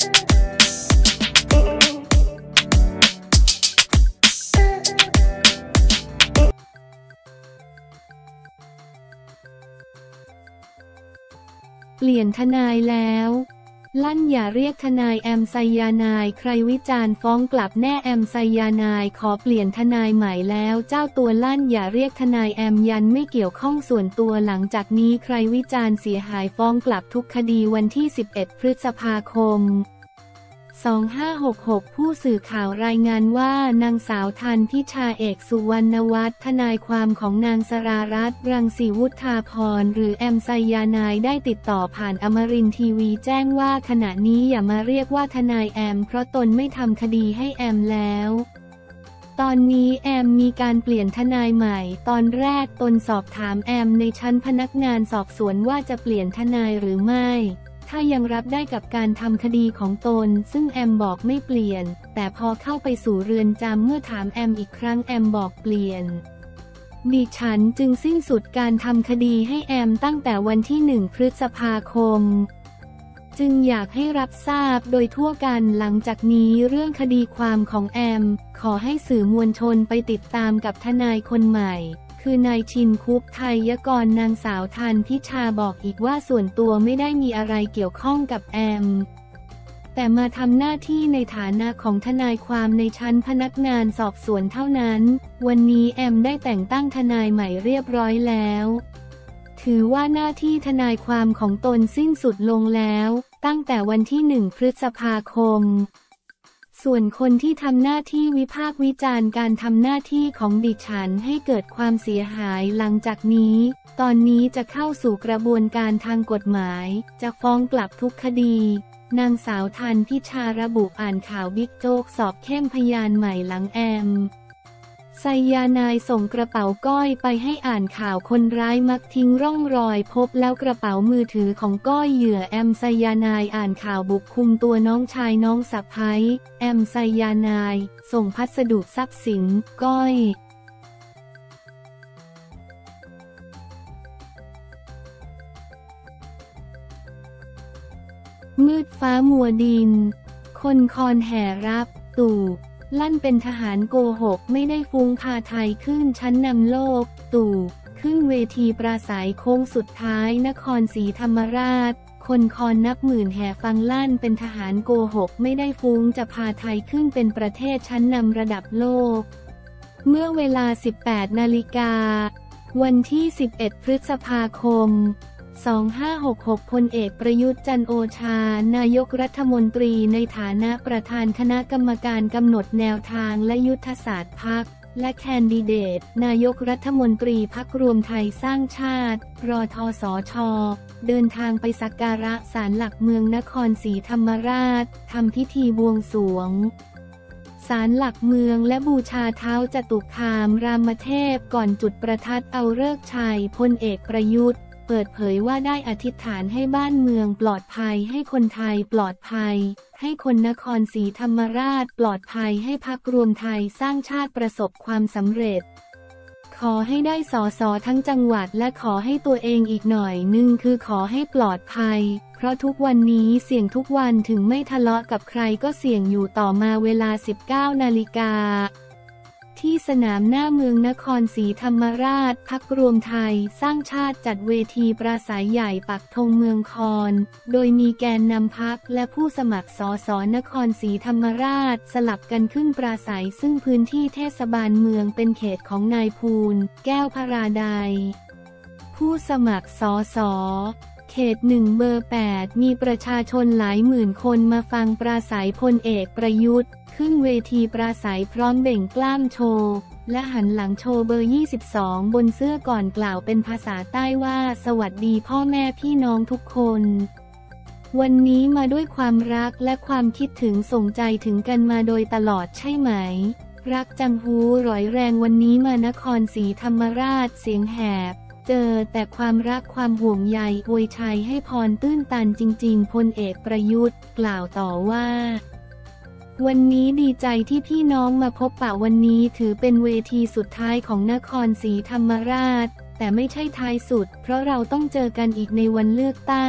เปลี่ยนทนายแล้วลั่นอย่าเรียกทนายแอมไซยานายใครวิจารณ์ฟ้องกลับแน่แอมไซยานายขอเปลี่ยนทนายใหม่แล้วเจ้าตัวลั่นอย่าเรียกทนายแอมยันไม่เกี่ยวข้องส่วนตัวหลังจากนี้ใครวิจารณ์เสียหายฟ้องกลับทุกคดีวันที่11 พฤษภาคม2566ผู้สื่อข่าวรายงานว่านางสาวทันพิชาเอกสุวรรณวัฒน์ทนายความของนางสรารัตน์รังสีวุฒาภรณ์หรือแอมไซยานายได้ติดต่อผ่านอมรินทร์ทีวีแจ้งว่าขณะนี้อย่ามาเรียกว่าทนายแอมเพราะตนไม่ทำคดีให้แอมแล้วตอนนี้แอมมีการเปลี่ยนทนายใหม่ตอนแรกตนสอบถามแอมในชั้นพนักงานสอบสวนว่าจะเปลี่ยนทนายหรือไม่ถ้ายังรับได้กับการทำคดีของตนซึ่งแอมบอกไม่เปลี่ยนแต่พอเข้าไปสู่เรือนจำเมื่อถามแอมอีกครั้งแอมบอกเปลี่ยนดิฉันจึงสิ้นสุดการทำคดีให้แอมตั้งแต่วันที่1 พฤษภาคมจึงอยากให้รับทราบโดยทั่วกันหลังจากนี้เรื่องคดีความของแอมขอให้สื่อมวลชนไปติดตามกับทนายคนใหม่คือนายชินคุปไทยกรนางสาวทันพิชาบอกอีกว่าส่วนตัวไม่ได้มีอะไรเกี่ยวข้องกับแอมแต่มาทำหน้าที่ในฐานะของทนายความในชั้นพนักงานสอบสวนเท่านั้นวันนี้แอมได้แต่งตั้งทนายใหม่เรียบร้อยแล้วถือว่าหน้าที่ทนายความของตนสิ้นสุดลงแล้วตั้งแต่วันที่1 พฤษภาคมส่วนคนที่ทำหน้าที่วิพากษ์วิจารณ์การทำหน้าที่ของดิฉันให้เกิดความเสียหายหลังจากนี้ตอนนี้จะเข้าสู่กระบวนการทางกฎหมายจะฟ้องกลับทุกคดีนางสาวทันพิชาระบุอ่านข่าวบิ๊กโจ๊กสอบเข้มพยานใหม่หลังแอมไซยานายส่งกระเป๋าก้อยไปให้อ่านข่าวคนร้ายมักทิ้งร่องรอยพบแล้วกระเป๋ามือถือของก้อยเหยื่อแอมไซยานายอ่านข่าวบุกคุมตัวน้องชายน้องสะใภ้แอมไซยานายส่งพัสดุทรัพย์สินก้อยมืดฟ้ามัวดินคนคอนแห่รับตู่ลั่นเป็นทหารโกหกไม่ได้ฟุ้งพาไทยขึ้นชั้นนำโลกตู่ขึ้นเวทีปราศัยโค้งสุดท้ายนครศรีธรรมราชคนคอนนับหมื่นแห่ฟังลั่นเป็นทหารโกหกไม่ได้ฟุ้งจะพาไทยขึ้นเป็นประเทศชั้นนำระดับโลกเมื่อเวลา 18 นาฬิกาวันที่ 11 พฤษภาคม2566พลเอกประยุทธ์จันทร์โอชานายกรัฐมนตรีในฐานะประธานคณะกรรมการกำหนดแนวทางและยุทธศาสตร์พรรคและแคนดิเดตนายกรัฐมนตรีพรรครวมไทยสร้างชาติรทสช.เดินทางไปสักการะศาลหลักเมืองนครศรีธรรมราชทำพิธีบวงสรวงศาลหลักเมืองและบูชาเท้าจตุคามรามเทพก่อนจุดประทัดเอาฤกษ์ชัยพลเอกประยุทธ์เปิดเผยว่าได้อธิษฐานให้บ้านเมืองปลอดภัยให้คนไทยปลอดภัยให้คนนครศรีธรรมราชปลอดภัยให้พรรครวมไทยสร้างชาติประสบความสำเร็จขอให้ได้สสทั้งจังหวัดและขอให้ตัวเองอีกหน่อยนึงคือขอให้ปลอดภัยเพราะทุกวันนี้เสี่ยงทุกวันถึงไม่ทะเลาะกับใครก็เสี่ยงอยู่ต่อมาเวลา 19 นาฬิกาที่สนามหน้าเมืองนครศรีธรรมราชพรรครวมไทยสร้างชาติจัดเวทีปราศัยใหญ่ปักธงเมืองคอนโดยมีแกนนำพรรคและผู้สมัครสสนครศรีธรรมราชสลับกันขึ้นปราศัยซึ่งพื้นที่เทศบาลเมืองเป็นเขตของนายภูลแก้วพราไดผู้สมัครสสเขต1เบอร์8มีประชาชนหลายหมื่นคนมาฟังปราศัยพลเอกประยุทธ์ขึ้นเวทีปราศัยพร้อมเบ่งกล้ามโชว์และหันหลังโชว์เบอร์22บนเสื้อก่อนกล่าวเป็นภาษาใต้ว่าสวัสดีพ่อแม่พี่น้องทุกคนวันนี้มาด้วยความรักและความคิดถึงส่งใจถึงกันมาโดยตลอดใช่ไหมรักจังหูร้อยแรงวันนี้มานครศรีธรรมราชเสียงแหบเจอแต่ความรักความห่วงใยอวยชัยให้พรตื้นตันจริงๆพลเอกประยุทธ์กล่าวต่อว่าวันนี้ดีใจที่พี่น้องมาพบปะวันนี้ถือเป็นเวทีสุดท้ายของนครศรีธรรมราชแต่ไม่ใช่ท้ายสุดเพราะเราต้องเจอกันอีกในวันเลือกตั้ง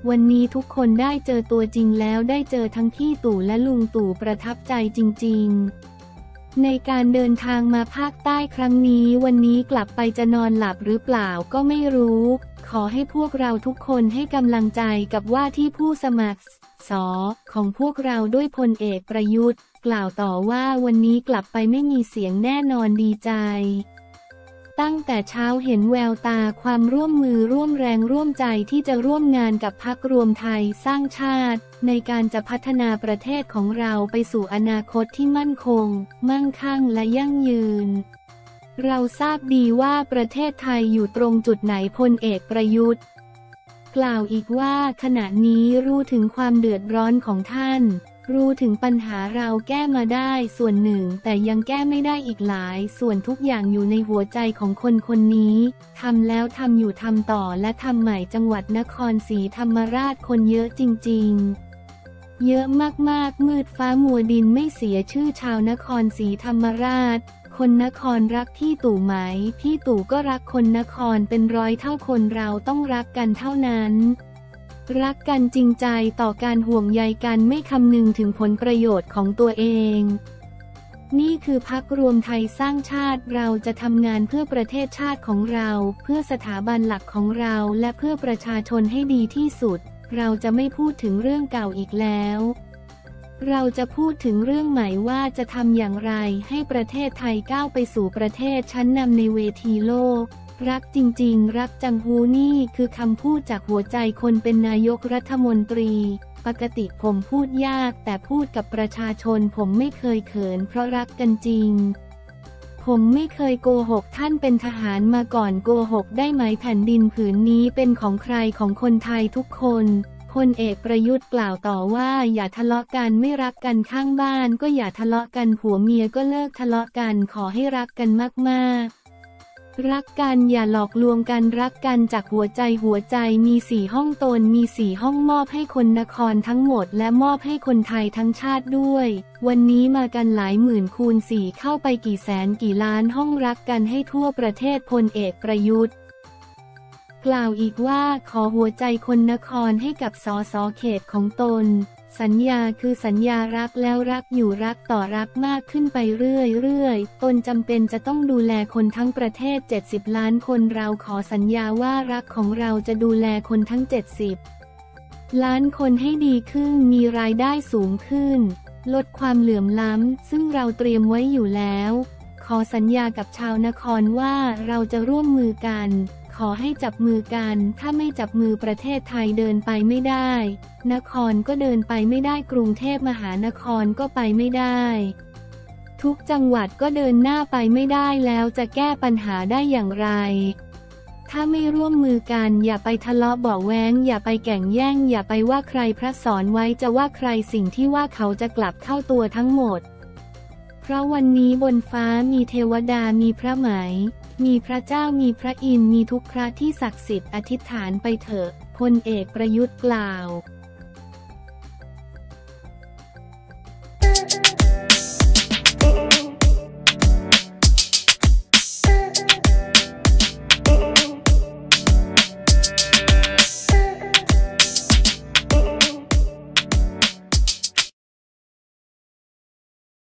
วันนี้ทุกคนได้เจอตัวจริงแล้วได้เจอทั้งพี่ตู่และลุงตู่ประทับใจจริงๆในการเดินทางมาภาคใต้ครั้งนี้วันนี้กลับไปจะนอนหลับหรือเปล่าก็ไม่รู้ขอให้พวกเราทุกคนให้กำลังใจกับว่าที่ผู้สมัครของพวกเราด้วยพลเอกประยุทธ์กล่าวต่อว่าวันนี้กลับไปไม่มีเสียงแน่นอนดีใจตั้งแต่เช้าเห็นแววตาความร่วมมือร่วมแรงร่วมใจที่จะร่วมงานกับพรรครวมไทยสร้างชาติในการจะพัฒนาประเทศของเราไปสู่อนาคตที่มั่นคงมั่งคั่งและยั่งยืนเราทราบดีว่าประเทศไทยอยู่ตรงจุดไหนพลเอกประยุทธ์กล่าวอีกว่าขณะนี้รู้ถึงความเดือดร้อนของท่านรู้ถึงปัญหาเราแก้มาได้ส่วนหนึ่งแต่ยังแก้ไม่ได้อีกหลายส่วนทุกอย่างอยู่ในหัวใจของคนคนนี้ทำแล้วทำอยู่ทำต่อและทำใหม่จังหวัดนครศรีธรรมราชคนเยอะจริงๆเยอะมากๆมืดฟ้ามัวดินไม่เสียชื่อชาวนครศรีธรรมราชคนนครรักพี่ตู่ไหมพี่ตู่ก็รักคนนครเป็นร้อยเท่าคนเราต้องรักกันเท่านั้นรักกันจริงใจต่อการห่วงใยกันไม่คำนึงถึงผลประโยชน์ของตัวเองนี่คือพรรครวมไทยสร้างชาติเราจะทำงานเพื่อประเทศชาติของเราเพื่อสถาบันหลักของเราและเพื่อประชาชนให้ดีที่สุดเราจะไม่พูดถึงเรื่องเก่าอีกแล้วเราจะพูดถึงเรื่องใหม่ว่าจะทำอย่างไรให้ประเทศไทยก้าวไปสู่ประเทศชั้นนำในเวทีโลกรักจริงๆรักจังหูนี่คือคำพูดจากหัวใจคนเป็นนายกรัฐมนตรีปกติผมพูดยากแต่พูดกับประชาชนผมไม่เคยเขินเพราะรักกันจริงผมไม่เคยโกหกท่านเป็นทหารมาก่อนโกหกได้ไหมแผ่นดินผืนนี้เป็นของใครของคนไทยทุกคนพลเอกประยุทธ์กล่าวต่อว่าอย่าทะเลาะกันไม่รักกันข้างบ้านก็อย่าทะเลาะกันผัวเมียก็เลิกทะเลาะกันขอให้รักกันมากๆรักกันอย่าหลอกลวงกันรักกันจากหัวใจมี4ห้องตนมี4ห้องมอบให้คนนครทั้งหมดและมอบให้คนไทยทั้งชาติด้วยวันนี้มากันหลายหมื่นคูณ4เข้าไปกี่แสนกี่ล้านห้องรักกันให้ทั่วประเทศพลเอกประยุทธ์กล่าวอีกว่าขอหัวใจคนนครให้กับสสเขตของตนสัญญาคือสัญญารักแล้วรักอยู่รักต่อรักมากขึ้นไปเรื่อยตนจำเป็นจะต้องดูแลคนทั้งประเทศ70ล้านคนเราขอสัญญาว่ารักของเราจะดูแลคนทั้ง70ล้านคนให้ดีขึ้นมีรายได้สูงขึ้นลดความเหลื่อมล้ำซึ่งเราเตรียมไว้อยู่แล้วขอสัญญากับชาวนครว่าเราจะร่วมมือกันขอให้จับมือกันถ้าไม่จับมือประเทศไทยเดินไปไม่ได้นครก็เดินไปไม่ได้กรุงเทพมหานครก็ไปไม่ได้ทุกจังหวัดก็เดินหน้าไปไม่ได้แล้วจะแก้ปัญหาได้อย่างไรถ้าไม่ร่วมมือกันอย่าไปทะเลาะเบาะแว้งอย่าไปแก่งแย่งอย่าไปว่าใครพระสอนไว้จะว่าใครสิ่งที่ว่าเขาจะกลับเข้าตัวทั้งหมดเพราะวันนี้บนฟ้ามีเทวดามีพระไหมมีพระเจ้ามีพระอินทร์มีทุกพระที่ศักดิ์สิทธิ์อธิษฐานไปเถอะพลเอกประยุทธ์กล่าว